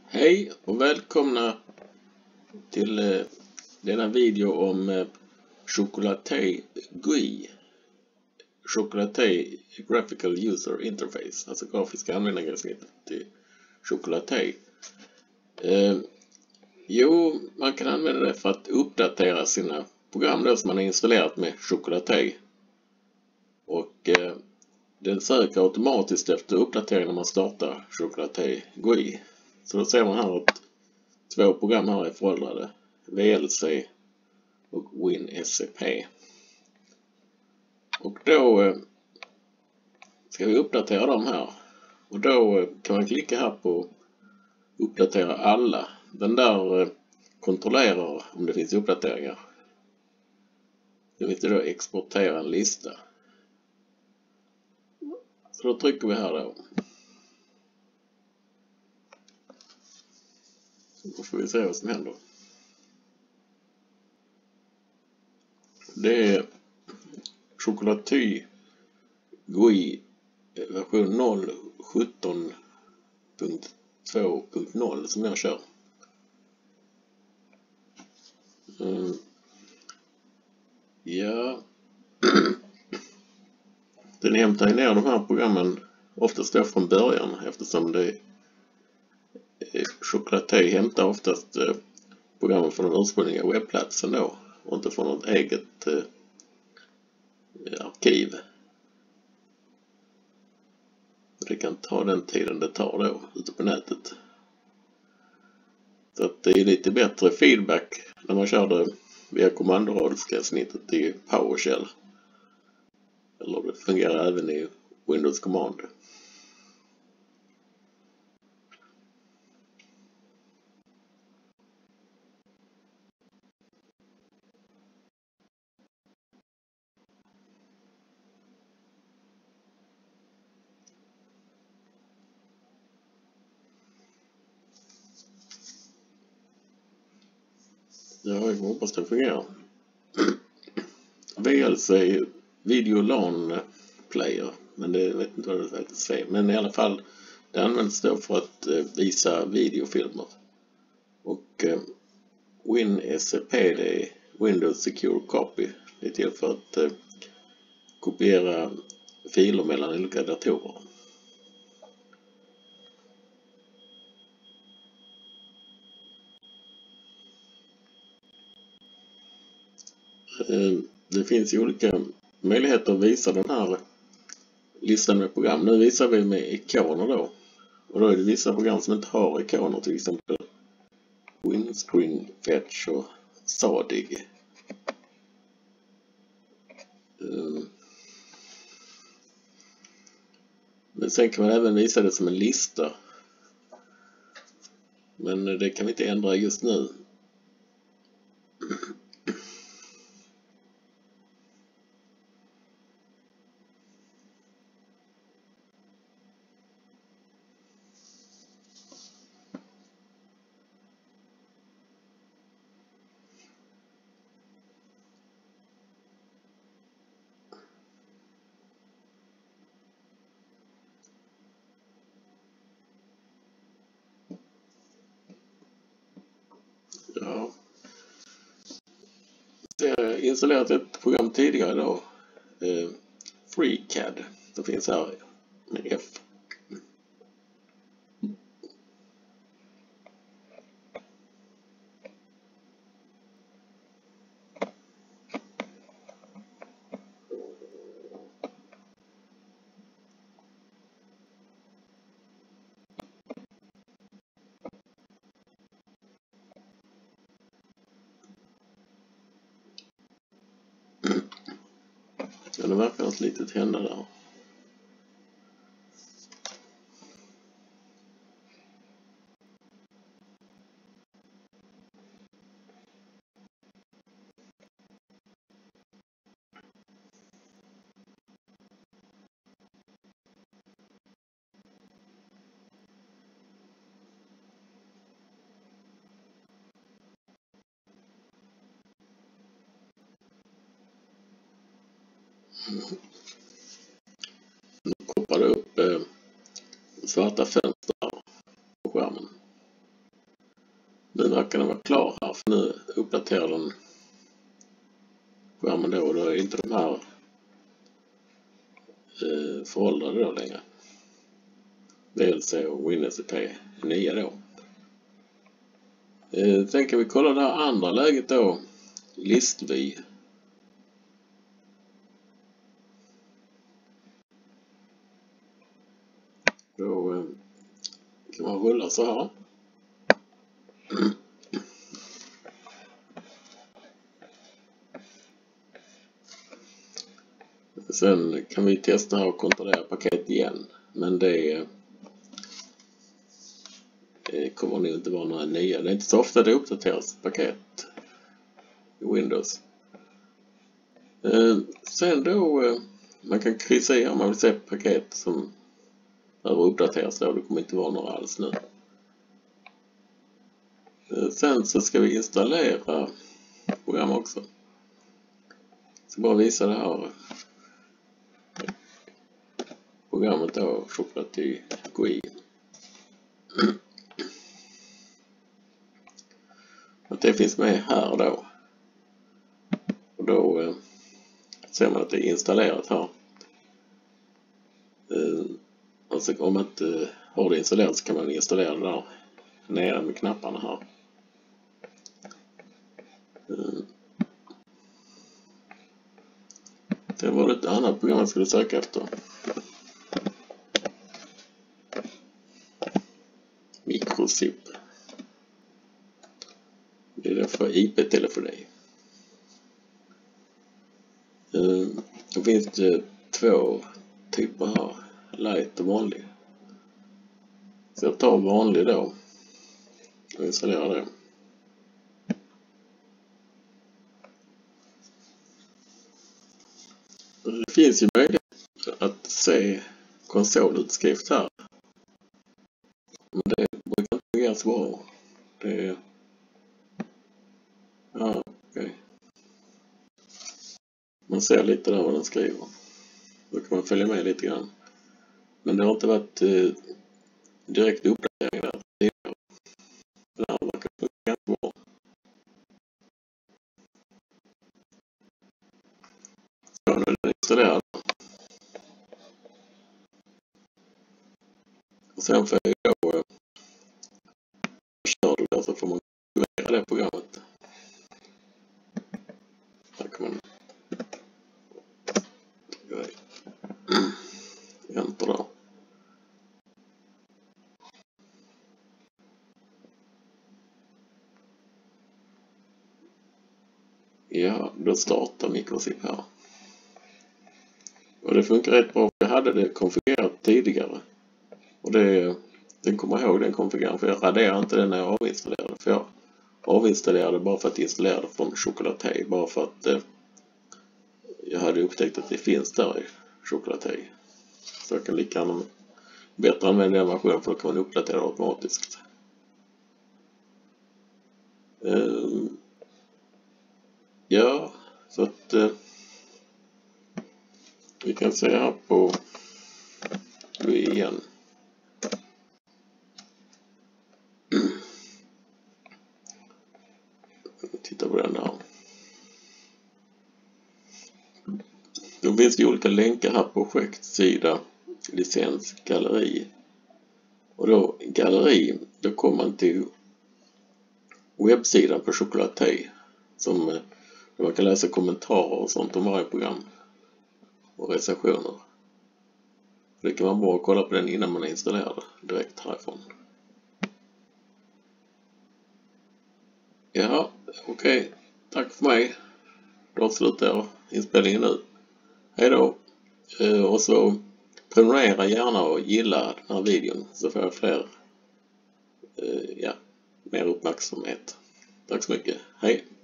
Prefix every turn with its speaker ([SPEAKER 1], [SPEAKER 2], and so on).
[SPEAKER 1] Hej och välkomna till denna video om Chocolaté GUI. Chocolaté Graphical User Interface, alltså grafiska användargränssnittet till Chocolaté. Man kan använda det för att uppdatera sina program då som man har installerat med Chocolaté. Och den söker automatiskt efter uppdatering när man startar Chocolaté GUI. Så då ser man här att två program här är föråldrade, VLC och WinSCP. Och då ska vi uppdatera dem här. Och då kan man klicka här på uppdatera alla. Den där kontrollerar om det finns uppdateringar. Då finns det då exportera en lista. Så då trycker vi här då. Då får vi se vad som händer. Det är Chocolaté GUI version 0.17.2.0 som jag kör. Ja. Den hämtar ner de här programmen oftast då från början, eftersom det Chocolaté hämtar oftast programmen från den ursprungliga webbplatsen då och inte från något eget arkiv. Det kan ta den tiden det tar då ute på nätet. Så att det är lite bättre feedback när man kör det via kommandoradsgränssnittet i PowerShell. Eller det fungerar även i Windows Command. Ja, jag hoppas det fungerar. VLC Video LAN Player, men det vet inte vad det faktiskt säger. Men i alla fall, det används då för att visa videofilmer. Och WinSCP, det är Windows Secure Copy. Det är till för att kopiera filer mellan olika datorer. Det finns ju olika möjligheter att visa den här listan med program. Nu visar vi med ikoner då. Och då är det vissa program som inte har ikoner, till exempel Windscreen Fetch och Zadig. Men sen kan man även visa det som en lista. Men det kan vi inte ändra just nu. Ja. Jag har installerat ett program tidigare då. FreeCAD. Det finns här med F. Ja, det verkar något litet hända där. Nu poppar det upp svarta fönster på skärmen. klar här, för nu uppdaterar den skärmen då, och då är inte de här föråldrade då längre. VLC och Windows IP är nya då. Sen kan vi kolla det här andra läget då, listvy. Då kan man rulla så här. Sen kan vi testa och kontrollera paket igen, men det kommer nog inte vara några nya. Det är inte så ofta det uppdateras paket i Windows. Sen då man kan kryssa i om man vill se paket som behöver uppdateras då. Det kommer inte vara några alls nu. Sen så ska vi installera program också. Jag ska bara visa det här programmet då, Chocolatey GUI. Att det finns med här då. Och då ser man att det är installerat här. Alltså om man inte har det installerat så kan man installera det där nere med knapparna här. Det var ett annat program jag skulle söka efter. Microsip. Det är för IP-telefoni. Det finns det två typer här. Light och vanlig. Så jag tar vanlig då. Och installerar det. Det finns ju möjlighet att se konsolutskrift här. Men det brukar inte fungera så bra. Det... Ja, okej. Man ser lite där vad den skriver. Då kan man följa med lite grann. Men det har inte varit direkt uppdatering där. Det här verkar fungera bra. Så nu är den installerad. Och sen får jag då kör du där så får man aktivera det programmet. Här kan man enter då. Ja, då startar Microsip här. Och det funkar rätt bra. Jag hade det konfigurerat tidigare. Och den kommer ihåg den konfiguren, för jag raderar inte den när jag avinstallerade. För jag avinstallerade bara för att installera det från Chocolatey. Bara för att jag hade upptäckt att det finns där i Chocolatey. Så jag kan lika gärna bättre använda den versionen, för då kan man uppdatera automatiskt. Ja, så att vi kan se här på GUI igen. Titta på den där. Då finns det olika länkar här på projektsida, licens, galleri. Och då galleri, då kommer man till webbsidan på Chocolatey som där man kan läsa kommentarer och sånt om varje program och recensioner. Det kan vara bra att kolla på den innan man installerar det direkt härifrån. Ja, okej. Tack för mig. Då avslutar jag inspelningen nu. Hej då. Och så prenumerera gärna och gilla den här videon så får jag mer uppmärksamhet. Tack så mycket. Hej.